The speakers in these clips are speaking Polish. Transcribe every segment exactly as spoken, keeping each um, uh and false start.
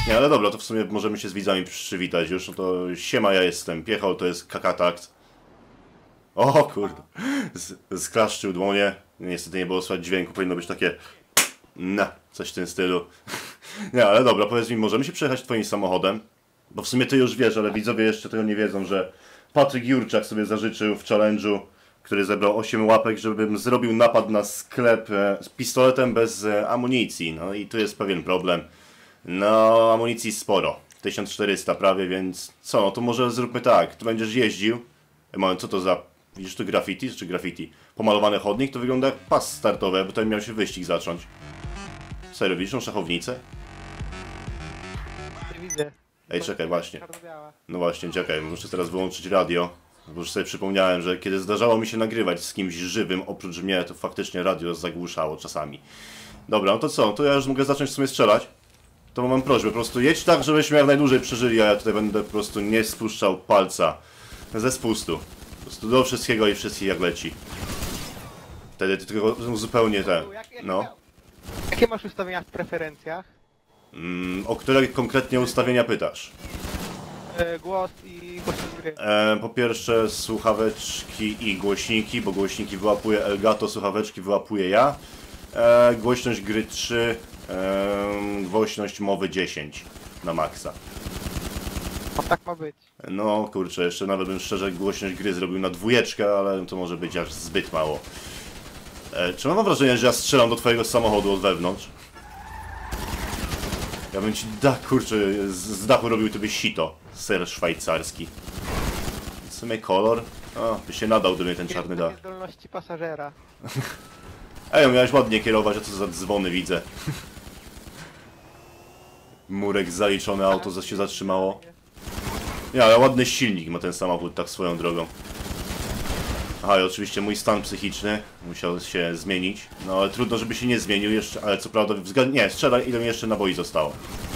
Nie, ale dobra, to w sumie możemy się z widzami przywitać już. No to siema, ja jestem Piechol, to jest Kakatakt. O kurde, z, sklaszczył dłonie. Niestety nie było słychać dźwięku, powinno być takie... Na, coś w tym stylu. Nie, ale dobra, powiedz mi, możemy się przejechać twoim samochodem? Bo w sumie ty już wiesz, ale widzowie jeszcze tego nie wiedzą, że Patryk Jurczak sobie zażyczył w challenge'u, który zebrał osiem łapek, żebym zrobił napad na sklep e, z pistoletem bez e, amunicji. No i tu jest pewien problem. No, amunicji sporo. tysiąc czterysta prawie, więc co, no to może zróbmy tak. Tu będziesz jeździł. E, moment, co to za... Widzisz tu graffiti? Czy graffiti? Pomalowany chodnik? To wygląda jak pas startowy, bo tutaj miał się wyścig zacząć. Serio, widzisz tą szachownicę? Nie widzę. Ej, czekaj, właśnie. Czarno-biała. No właśnie, czekaj, muszę teraz wyłączyć radio. Bo już sobie przypomniałem, że kiedy zdarzało mi się nagrywać z kimś żywym, oprócz mnie, to faktycznie radio zagłuszało czasami. Dobra, no to co? To ja już mogę zacząć w sumie strzelać. To mam prośbę, po prostu jedź tak, żebyśmy jak najdłużej przeżyli, a ja tutaj będę po prostu nie spuszczał palca ze spustu. Po prostu do wszystkiego i wszystkich jak leci. Wtedy ty tylko zupełnie ten, no. Jakie masz ustawienia w preferencjach? Mm, o które konkretnie ustawienia pytasz? E, głos i głośnik gry. E, po pierwsze słuchaweczki i głośniki, bo głośniki wyłapuje Elgato, słuchaweczki wyłapuje ja. E, głośność gry trzy, e, głośność mowy dziesięć na maksa. O, tak ma być. No kurczę, jeszcze nawet bym szczerze głośność gry zrobił na dwójeczkę, ale to może być aż zbyt mało. E, czy mam wrażenie, że ja strzelam do twojego samochodu od wewnątrz? Ja bym ci dach, kurczę, z, z dachu robił tobie sito. Ser szwajcarski. W sumie kolor? O, by się nadał do mnie ten czarny dach. Zdolności pasażera. Ej, miałeś ładnie kierować, a co za dzwony widzę. Murek zaliczony, auto za się zatrzymało. Nie, ale ładny silnik ma ten samochód, tak swoją drogą. Aha, i oczywiście mój stan psychiczny musiał się zmienić. No ale trudno, żeby się nie zmienił jeszcze, ale co prawda... Względ... Nie, strzelaj, ile mi jeszcze naboi zostało.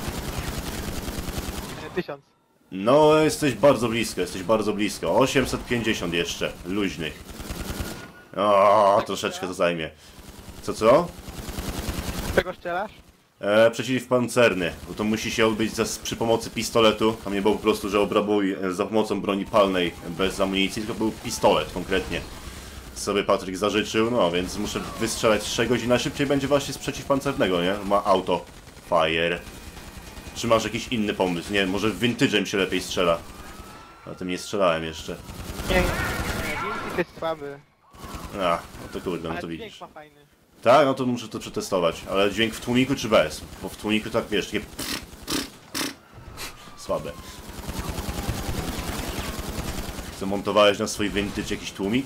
E, tysiąc. No, jesteś bardzo blisko, jesteś bardzo blisko. osiemset pięćdziesiąt jeszcze, luźnych. O, troszeczkę to zajmie. Co, co? Z czego strzelasz? E, przeciwpancerny, bo to musi się odbyć za, przy pomocy pistoletu. Tam nie było po prostu, że obrabuj za pomocą broni palnej bez amunicji, tylko był pistolet konkretnie. Sobie Patryk zażyczył, no więc muszę wystrzelać z czegoś i najszybciej będzie właśnie z przeciwpancernego, nie? Ma auto. Fire. Czy masz jakiś inny pomysł? Nie, może vintage'em się lepiej strzela. Na tym nie strzelałem jeszcze. Nie, nie, nie. Wilki jest słaby. A, no to kurde, no Ale to dźwięk widzisz. ma fajny. Tak, no to muszę to przetestować. Ale dźwięk w tłumiku czy bez? Bo w tłumiku tak, wiesz, takie... Słabe. Zamontowałeś na swój vintage jakiś tłumik?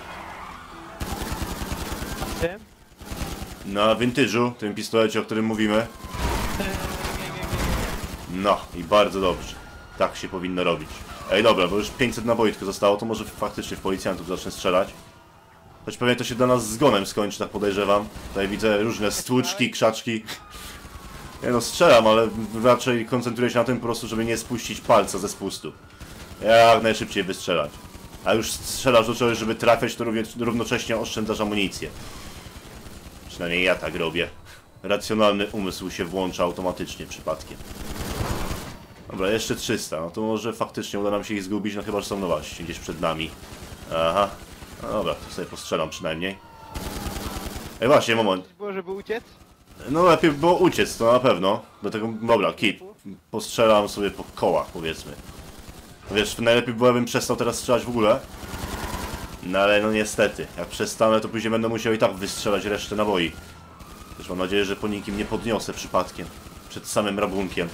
A ty? Na vintage'u, tym pistolecie, o którym mówimy. E, nie, nie, nie, nie. No, i bardzo dobrze. Tak się powinno robić. Ej, dobra, bo już pięćset naboi tylko zostało, to może faktycznie w policjantów zacznę strzelać. Choć pewnie to się dla nas zgonem skończy, tak podejrzewam. Tutaj widzę różne stłuczki, krzaczki. Nie no, strzelam, ale raczej koncentruję się na tym po prostu, żeby nie spuścić palca ze spustu. Jak najszybciej wystrzelać. A już strzelasz do czegoś, żeby trafiać, to równie, równocześnie oszczędzasz amunicję. Przynajmniej ja tak robię. Racjonalny umysł się włącza automatycznie przypadkiem. Dobra, jeszcze trzysta. No to może faktycznie uda nam się ich zgubić, no chyba, że są no właśnie gdzieś przed nami. Aha. No dobra, to sobie postrzelam przynajmniej. Ej, właśnie, moment. Było, żeby uciec? No lepiej by było uciec, to na pewno. Dlatego, dobra, kit. Postrzelam sobie po kołach, powiedzmy. Wiesz, najlepiej było, bym przestał teraz strzelać w ogóle. No ale no niestety, jak przestanę, to później będę musiał i tak wystrzelać resztę naboi. Też mam nadzieję, że po nikim nie podniosę przypadkiem. Przed samym rabunkiem.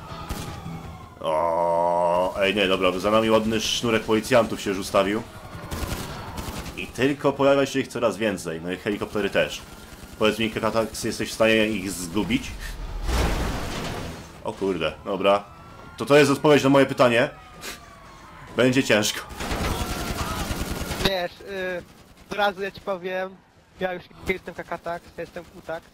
O, ej, nie, dobra, za nami ładny sznurek policjantów się już ustawił. I tylko pojawia się ich coraz więcej, no i helikoptery też. Powiedz mi, Kakatakt, jesteś w stanie ich zgubić? O kurde, dobra. To to jest odpowiedź na moje pytanie. Będzie ciężko. Wiesz, yy, od razu ja ci powiem, ja już nie jestem Kakatakt, ja jestem Kutakt.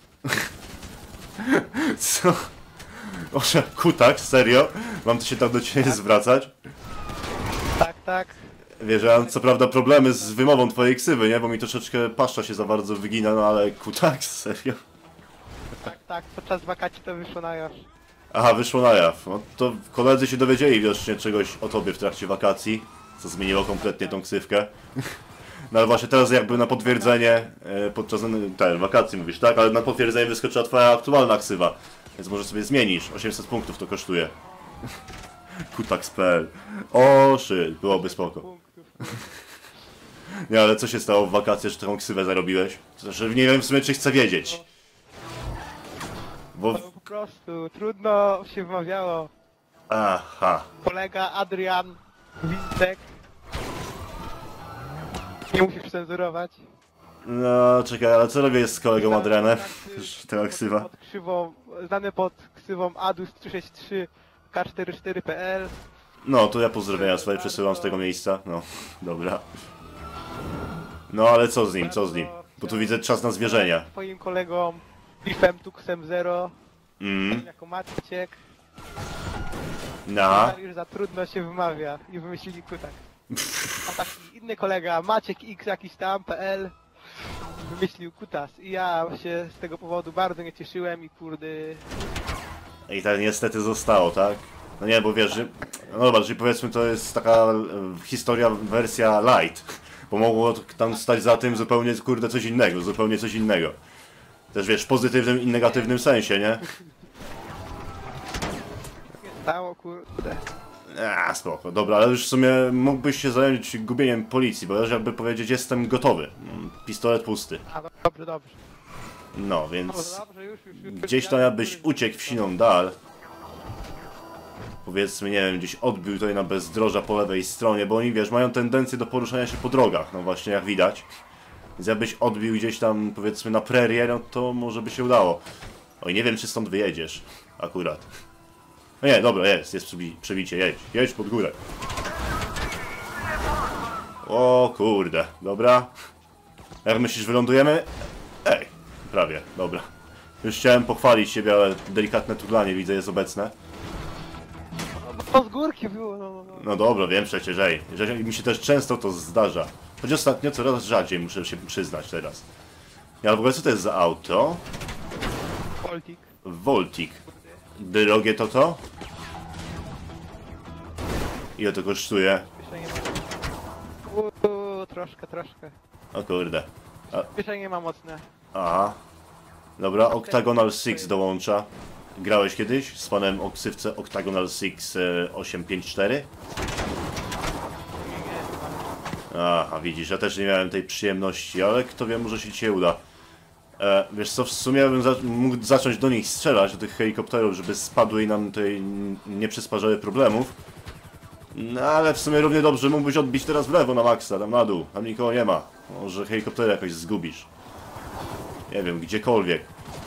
Co? Oże, kutak, serio? Mam tu się tak do ciebie Tak. zwracać? Tak, tak. Wiesz, ja mam co prawda problemy z wymową twojej ksywy, nie? Bo mi troszeczkę paszcza się za bardzo wygina, no ale kutak, serio? Tak, tak, podczas wakacji to wyszło na już. Aha, wyszło na jaw. No to koledzy się dowiedzieli widocznie czegoś o tobie w trakcie wakacji, co zmieniło kompletnie tą ksywkę. No ale właśnie teraz jakby na potwierdzenie, e, podczas ten, wakacji mówisz, tak? Ale na potwierdzenie wyskoczyła twoja aktualna ksywa. Więc może sobie zmienisz. osiemset punktów to kosztuje. Kutax kropka p l. O, shit, byłoby spoko. Nie, ale co się stało w wakacje, że taką ksywę zarobiłeś? To znaczy, nie wiem w sumie, czy chcę wiedzieć. Bo... No, po prostu trudno się wymawiało. Aha. Kolega Adrian Wincek. Nie musisz cenzurować. No, czekaj, ale co robię z kolegą Adrianem? Taka ksywa. Pod ksywą, znany pod ksywą Adus trzysta sześćdziesiąt trzy K czterdzieści cztery kropka p l. No, to ja pozdrowienia swoje przesyłam z tego miejsca. No, dobra. No, ale co z nim, co z nim? Bo tu widzę czas na zwierzenia. Twoim kolegą Biffem Tuxem Zero. Mm, Jako Maciek. na. Już za trudno się wymawia i wymyślili kutak. A taki inny kolega Maciek X jakiś tam .pl wymyślił kutas i ja się z tego powodu bardzo nie cieszyłem i kurde... I tak niestety zostało, tak? No nie, bo wiesz, że... No dobra, czyli powiedzmy to jest taka e, historia, wersja light. Bo mogło tam stać za tym zupełnie, kurde, coś innego, zupełnie coś innego. Też wiesz, w pozytywnym i negatywnym sensie, nie? Nie stało kurde. A, spoko, dobra, ale już w sumie mógłbyś się zająć gubieniem policji, bo już jakby powiedzieć, jestem gotowy. Mm, Pistolet pusty. A dobrze, dobrze. No, więc Dobrze, dobrze, już, już, już. gdzieś tam jakbyś uciekł w siną dal. Powiedzmy, nie wiem, gdzieś odbił tutaj na bezdroża po lewej stronie, bo oni, wiesz, mają tendencję do poruszania się po drogach, no właśnie jak widać. Więc jakbyś odbił gdzieś tam, powiedzmy, na prerię, no to może by się udało. Oj, nie wiem, czy stąd wyjedziesz, akurat. No nie, dobra, jest, jest przebi przebicie, jedź, jedź pod górę. O kurde, dobra. Jak myślisz, wylądujemy? Ej, prawie, dobra. Już chciałem pochwalić siebie, ale delikatne turlanie widzę jest obecne. To z górki było, no, no, no. No dobra, wiem przecież, ej, że mi się też często to zdarza. Choć ostatnio coraz rzadziej, muszę się przyznać teraz. Ja, ale w ogóle co to jest za auto? Poltik. Voltik. Drogie to to? Ile to kosztuje? Kieszenie ma. Uuu, troszkę, troszkę. O kurde. A, Kieszenie ma mocne. aha. Dobra, Octagonal Six dołącza. Grałeś kiedyś z panem o ksywce Octagonal Six e, osiemset pięćdziesiąt cztery? Aha, widzisz, ja też nie miałem tej przyjemności, ale kto wie, może się dzisiaj uda. E, wiesz co, w sumie bym za mógł zacząć do nich strzelać, do tych helikopterów, żeby spadły i nam tutaj nie przysparzały problemów. No ale w sumie równie dobrze mógłbyś odbić teraz w lewo na maksa, tam na dół, tam nikogo nie ma. Może helikoptery jakoś zgubisz. Nie wiem, gdziekolwiek.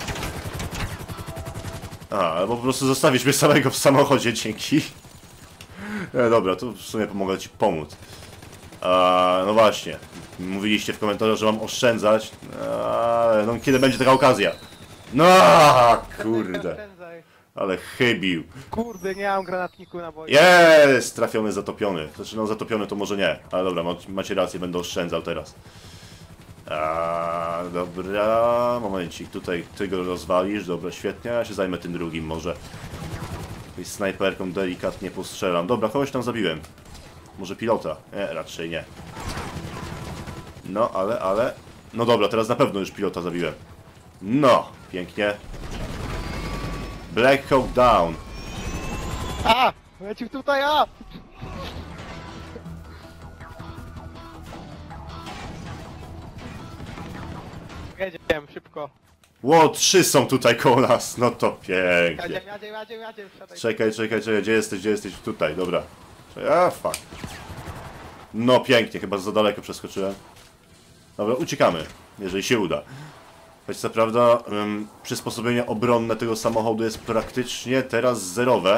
A, albo po prostu zostawisz mnie samego w samochodzie, dzięki. E, dobra, to w sumie pomogę ci pomóc. A, no właśnie, mówiliście w komentarzach, że mam oszczędzać, ale no kiedy będzie taka okazja? No kurde, Oszczędzaj. ale chybił. Kurde, nie mam granatniku na boju. Jest! Trafiony, zatopiony. Znaczy no zatopiony to może nie, ale dobra, macie rację, będę oszczędzał teraz. A, dobra, momencik, tutaj ty go rozwalisz, dobra, świetnie, ja się zajmę tym drugim może. I snajperką delikatnie postrzelam. Dobra, kogoś tam zabiłem. Może pilota? Nie, raczej nie. No, ale, ale... No dobra, teraz na pewno już pilota zabiłem. No, pięknie. Black Hawk down. A! Lecił tutaj, a! Jedziemy, szybko. Ło, trzy są tutaj koło nas, no to pięknie. Jadziem, jadziem, jadziem, jadziem, wsiadaj. Czekaj, czekaj, czekaj, gdzie jesteś, gdzie jesteś? Tutaj, dobra. A, fuck. No pięknie, chyba za daleko przeskoczyłem. Dobra, uciekamy, jeżeli się uda. Choć co prawda, um, przysposobienie obronne tego samochodu jest praktycznie teraz zerowe.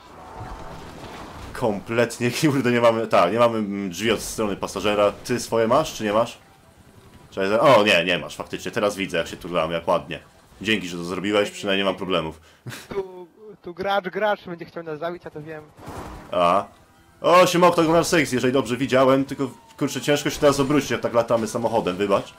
Kompletnie, kurde, nie mamy, tak, nie mamy drzwi od strony pasażera. Ty swoje masz, czy nie masz? Czekaj, o nie, nie masz, faktycznie, teraz widzę jak się turlamy, jak ładnie. Dzięki, że to zrobiłeś, przynajmniej nie mam problemów. Tu, tu gracz, gracz będzie chciał nas zabić, a to wiem. A. O, siema Octagonal Six, jeżeli dobrze widziałem, tylko kurczę, ciężko się teraz obrócić, jak tak latamy samochodem, wybacz.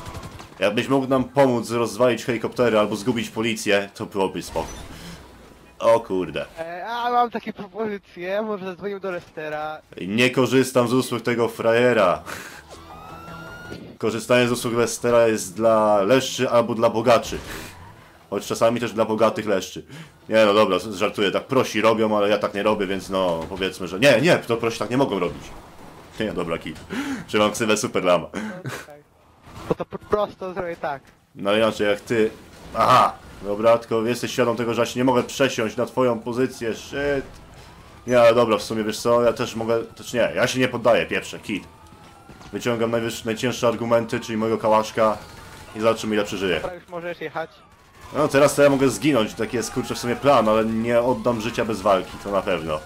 Jakbyś mógł nam pomóc rozwalić helikoptery albo zgubić policję, to byłoby spoko. O kurde. E, a mam takie propozycje, może zadzwonił do Lestera. Nie korzystam z usług tego frajera. Korzystanie z usług Lestera jest dla leszczy albo dla bogaczy. Choć czasami też dla bogatych leszczy. Nie no dobra, żartuję, tak prosi robią, ale ja tak nie robię, więc no powiedzmy, że nie, nie, to prosi tak nie mogą robić. Nie, dobra kit. Że mam ksywę Super Lama. No, czekaj. To to po prostu zrobię tak. No inaczej jak ty... Aha! Dobra, tylko jesteś świadom tego, że ja się nie mogę przesiąść na twoją pozycję, shit. Nie, ale dobra, w sumie wiesz co, ja też mogę... Też nie, ja się nie poddaję, pierwsze, kit. Wyciągam najwyższe, najcięższe argumenty, czyli mojego kałaszka i zobaczymy ile przeżyję. Dobra, już możesz jechać. No teraz to ja mogę zginąć, taki jest kurczę w sumie plan, ale nie oddam życia bez walki, to na pewno.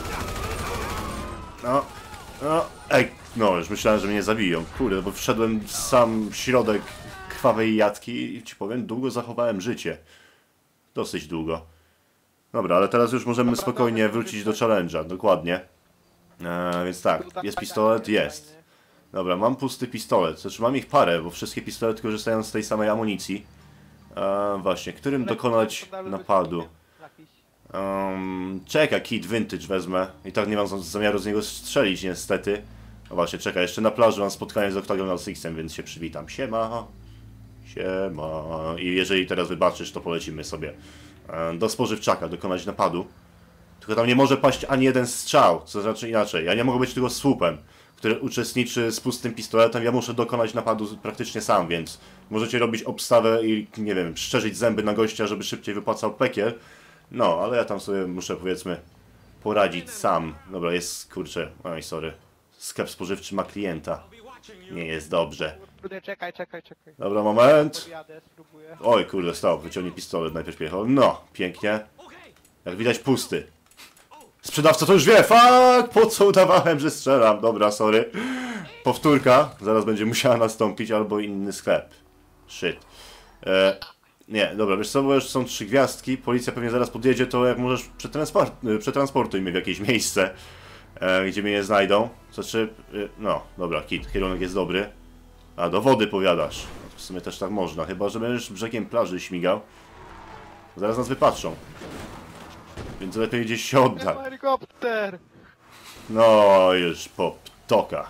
No, no, ej, no już myślałem, że mnie zabiją, kurde, bo wszedłem w sam środek krwawej jatki i ci powiem, długo zachowałem życie. Dosyć długo. Dobra, ale teraz już możemy spokojnie wrócić do challenge'a, dokładnie. Eee, więc tak, jest pistolet? Jest. Dobra, mam pusty pistolet, znaczy mam ich parę, bo wszystkie pistolety korzystają z tej samej amunicji. Eee, właśnie, którym dokonać napadu? Um, czekaj, kit vintage wezmę. I tak nie mam zamiaru z niego strzelić niestety. No właśnie, czekaj, jeszcze na plaży mam spotkanie z Octagonal Sixem, więc się przywitam. Siema. Siema. I jeżeli teraz wybaczysz, to polecimy sobie um, do spożywczaka, dokonać napadu. Tylko tam nie może paść ani jeden strzał, co znaczy inaczej. Ja nie mogę być tylko słupem, który uczestniczy z pustym pistoletem. Ja muszę dokonać napadu praktycznie sam, więc możecie robić obstawę i, nie wiem, szczerzyć zęby na gościa, żeby szybciej wypłacał pekiel. No, ale ja tam sobie muszę, powiedzmy, poradzić sam. Dobra, jest, kurczę, oj, sorry. Sklep spożywczy ma klienta. Nie jest dobrze. Kurde, czekaj, czekaj, czekaj. Dobra, moment. Podjadę, spróbuję. Oj, kurde, stał, wyciągnij pistolet, najpierw jechał. No, pięknie. Jak widać, pusty. Sprzedawca to już wie, fuck! Po co udawałem, że strzelam? Dobra, sorry. Powtórka, zaraz będzie musiała nastąpić, albo inny sklep. Shit. E, nie, dobra, wiesz co, bo już są trzy gwiazdki, policja pewnie zaraz podjedzie, to jak możesz przetransport, przetransportuj mnie w jakieś miejsce, e, gdzie mnie nie znajdą. Znaczy, e, no, dobra, kit, kierunek jest dobry. A, do wody powiadasz. No, to w sumie też tak można, chyba że będziesz brzegiem plaży śmigał. Zaraz nas wypatrzą. Więc lepiej gdzieś się oddać. Helikopter! No, już po ptokach.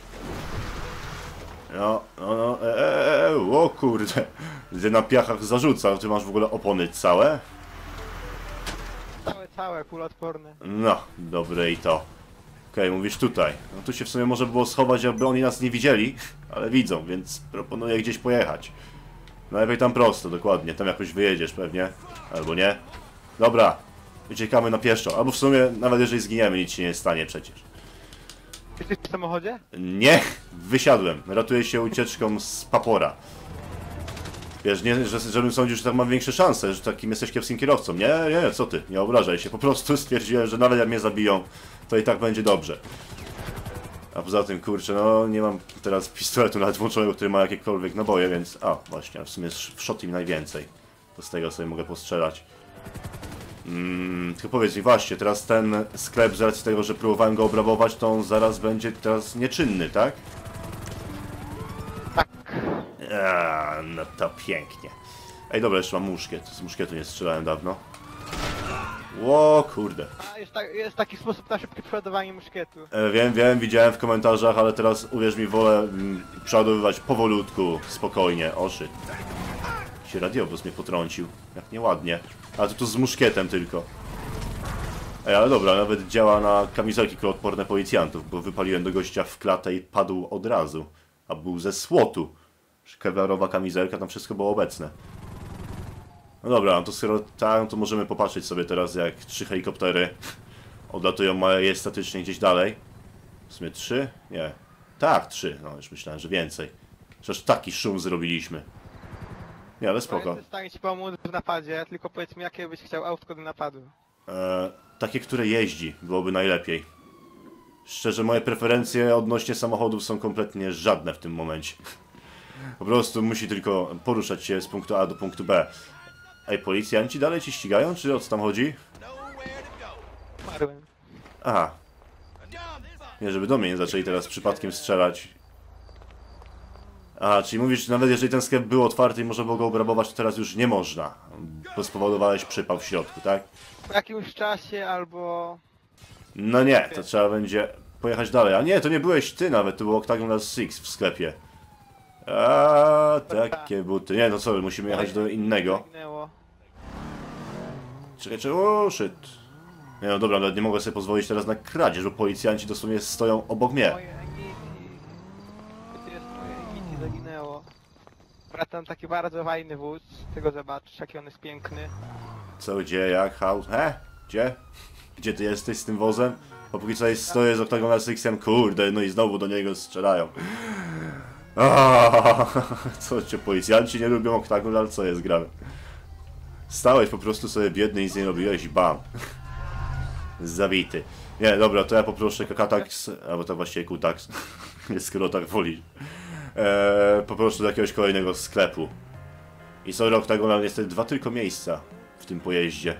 No, no, no, e, e, e, o kurde. Gdy na piachach zarzuca, ty masz w ogóle opony całe? Całe, całe, kuloodporne. No, dobre i to. Okej, okay, mówisz tutaj. No tu się w sumie może było schować, aby oni nas nie widzieli, ale widzą, więc proponuję gdzieś pojechać. Najlepiej tam prosto, dokładnie. Tam jakoś wyjedziesz pewnie. Albo nie. Dobra. Uciekamy na pieszo. Albo w sumie, nawet jeżeli zginiemy, nic się nie stanie przecież. Jesteś w samochodzie? Nie! Wysiadłem. Ratuję się ucieczką z papora. Wiesz, nie, że, żebym sądził, że tak mam większe szanse, że takim jesteś kiepskim kierowcą. Nie, nie, co ty? Nie obrażaj się. Po prostu stwierdziłem, że nawet jak mnie zabiją, to i tak będzie dobrze. A poza tym, kurczę, no nie mam teraz pistoletu nawet włączonego, który ma jakiekolwiek naboje, więc... A, właśnie, w sumie w shot im najwięcej. To z tego sobie mogę postrzelać. Mm, tylko powiedz mi, właśnie, teraz ten sklep z racji tego, że próbowałem go obrabować, to on zaraz będzie teraz nieczynny, tak? Tak. A, no to pięknie. Ej, dobra, jeszcze mam muszkiet. Z muszkietu nie strzelałem dawno. Ło, kurde. A jest, ta, jest taki sposób na szybkie przeładowanie muszkietu. E, wiem, wiem, widziałem w komentarzach, ale teraz uwierz mi, wolę mm, przeładowywać powolutku, spokojnie. Oszy. Się radiowóz mnie potrącił. Jak nieładnie. A to tu z muszkietem tylko. Ej, ale dobra, nawet działa na kamizelki kuloodporne policjantów, bo wypaliłem do gościa w klatę i padł od razu. A był ze słotu. Kevlarowa kamizelka, tam wszystko było obecne. No dobra, no to skoro tak, to możemy popatrzeć sobie teraz, jak trzy helikoptery odlatują majestatycznie gdzieś dalej. W sumie trzy? Nie. Tak, trzy. No już myślałem, że więcej. Przecież taki szum zrobiliśmy. Nie, ale spoko. Jestem w stanie ci pomóc w napadzie, tylko powiedz mi, jakie byś chciał autko do napadu. E, takie, które jeździ, byłoby najlepiej. Szczerze, moje preferencje odnośnie samochodów są kompletnie żadne w tym momencie. Po prostu musi tylko poruszać się z punktu A do punktu B. Ej, policjanci dalej ci ścigają, czy o co tam chodzi? Umarłem. Aha. Nie, żeby do mnie nie zaczęli teraz przypadkiem strzelać. A, czyli mówisz, nawet jeżeli ten sklep był otwarty i można było go obrabować, to teraz już nie można. Bo spowodowałeś przypał w środku, tak? Po jakimś czasie albo... No nie, to trzeba będzie pojechać dalej. A nie, to nie byłeś ty nawet, to był Octagonal Six w sklepie. A, takie buty. Nie, no co, musimy jechać do innego. Zaginęło. Czekaj, czekaj, o, shit. Nie no dobra, nawet nie mogę sobie pozwolić teraz na kradzież, bo policjanci dosłownie stoją obok mnie. Moje Eniki. Gdzie jest moje Eniki zaginęło. Wracam taki bardzo fajny wóz. Tego zobaczysz, jaki on jest piękny. Co, gdzie, jak, how, he? Gdzie? Gdzie ty jesteś z tym wozem? Bo póki co jest, stoję z Octagonal Sixem, kurde, no i znowu do niego strzelają. Aaaa, co cię, policjanci nie lubią Octagonal? Co jest grane? Stałeś po prostu sobie biedny, nic nie robiłeś i bam. Zabity. Nie, dobra, to ja poproszę Kakatax, albo to właściwie Kutax, skoro tak woli. Eee, poproszę do jakiegoś kolejnego sklepu. I sorry, Octagonal, niestety dwa tylko miejsca w tym pojeździe.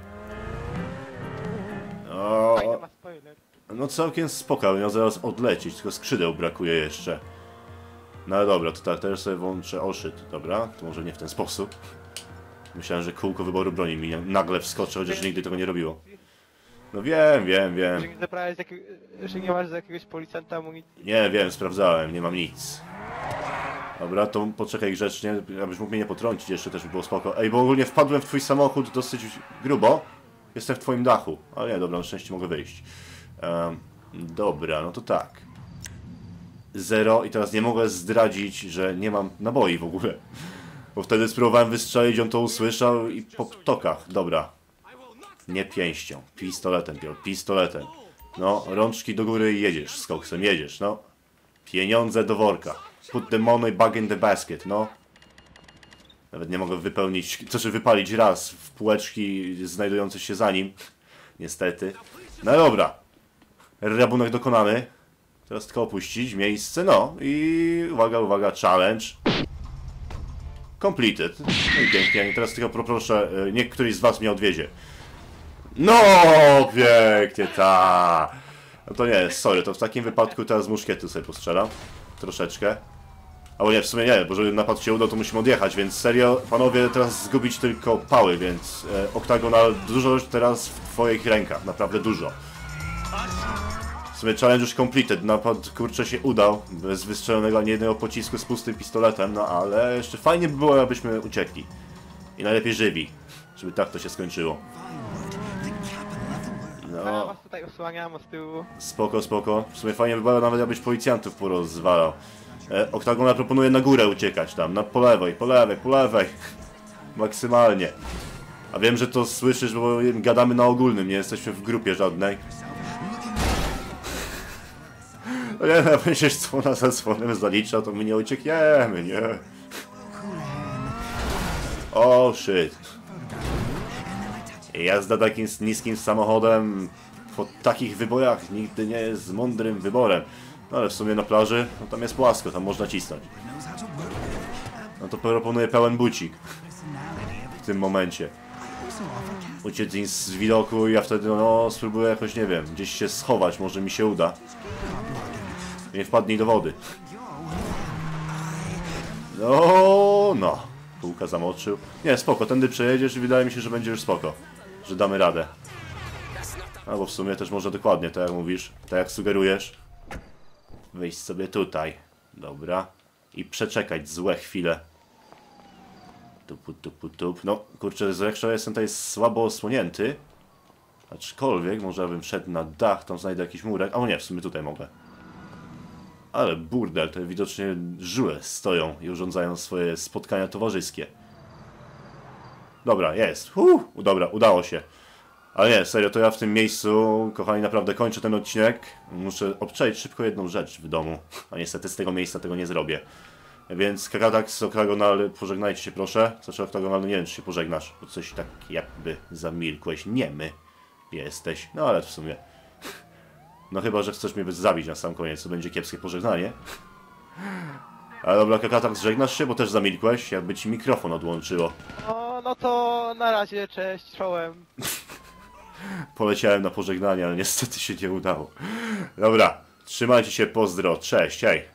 O, Fajny ma spoiler. no całkiem spoko, miał zaraz odlecieć, tylko skrzydeł brakuje jeszcze. No ale dobra, to tak, teraz sobie włączę oszyt, dobra? To może nie w ten sposób. Myślałem, że kółko wyboru broni mi nagle wskoczy, chociaż nigdy tego nie robiło. No wiem, wiem, wiem. Że nie zabrałeś z jakiego... że nie masz z jakiegoś policjanta amunicji. Nie wiem, sprawdzałem, nie mam nic. Dobra, to poczekaj grzecznie, abyś mógł mnie nie potrącić, jeszcze też by było spoko. Ej, bo ogólnie wpadłem w twój samochód dosyć grubo. Jestem w twoim dachu. Ale nie, dobra, na szczęście mogę wyjść. Um, dobra, no to tak. Zero i teraz nie mogę zdradzić, że nie mam naboi w ogóle. Bo wtedy spróbowałem wystrzelić, on to usłyszał i po ptokach. Dobra. Nie pięścią, pistoletem, Piotr, pistoletem. No, rączki do góry i jedziesz z koksem, jedziesz, no. Pieniądze do worka. Put the money back in the basket, no. Nawet nie mogę wypełnić, to znaczy wypalić raz w półeczki znajdujące się za nim. Niestety. No dobra. Rabunek dokonany. Teraz tylko opuścić miejsce, no. I uwaga, uwaga, challenge. Completed. No i pięknie. Teraz tylko poproszę, niech któryś z was mnie odwiedzie. No, pięknie, ta. No to nie, sorry, to w takim wypadku teraz z muszkietu sobie postrzelam. Troszeczkę. Albo nie, w sumie nie, bo żeby napad się udał, to musimy odjechać, więc serio, panowie, teraz zgubić tylko pały, więc e, Octagonal, dużo teraz w twoich rękach, naprawdę dużo. W sumie challenge już completed, napad, kurczę, się udał, bez wystrzelonego ani jednego pocisku z pustym pistoletem, no ale jeszcze fajnie by było, abyśmy uciekli. I najlepiej żywi, żeby tak to się skończyło. Ja No, was tutaj osłaniam od tyłu. spoko, spoko. W sumie fajnie by było nawet, abyś policjantów porozwalał. E, Octagonal proponuje na górę uciekać tam, na po lewej, po lewej, po lewej. Maksymalnie. A wiem, że to słyszysz, bo gadamy na ogólnym, nie jesteśmy w grupie żadnej. No nie, no, będziesz co na zasłonem zalicza, to my nie uciekniemy, nie? O, shit. Jazda takim niskim samochodem po takich wyborach nigdy nie jest mądrym wyborem. No ale w sumie na plaży, no tam jest płasko, tam można cisnąć. No to proponuję pełen bucik. W tym momencie. Uciec im z widoku i ja wtedy, no, spróbuję jakoś, nie wiem, gdzieś się schować, może mi się uda. Nie wpadnij do wody. No, no. Kółka zamoczył. Nie, spoko, tędy przejedziesz i wydaje mi się, że będzie już spoko. Że damy radę. Albo w sumie też może dokładnie, tak jak mówisz, tak jak sugerujesz. Wyjść sobie tutaj. Dobra. I przeczekać złe chwile. Tupu, tupu, tup. No, kurczę, zresztą jestem tutaj słabo osłonięty. Aczkolwiek, może bym szedł na dach, tam znajdę jakiś murek. O nie, w sumie tutaj mogę. Ale burdel, to widocznie żule stoją i urządzają swoje spotkania towarzyskie. Dobra, jest. Uh, dobra, udało się. Ale nie, serio, to ja w tym miejscu, kochani, naprawdę kończę ten odcinek. Muszę obczaić szybko jedną rzecz w domu. A niestety z tego miejsca tego nie zrobię. Więc Kakatax, Octagonal, pożegnajcie się proszę. Znaczy Octagonal, nie wiem, czy się pożegnasz, bo coś tak jakby zamilkłeś. Niemy jesteś. No ale w sumie... No chyba, że chcesz mnie zabić na sam koniec, to będzie kiepskie pożegnanie. Ale dobra, Kakatax, żegnasz się, bo też zamilkłeś, jakby ci mikrofon odłączyło. No, no to na razie, cześć, czołem. Poleciałem na pożegnanie, ale niestety się nie udało. Dobra, trzymajcie się, pozdro, cześć, hej.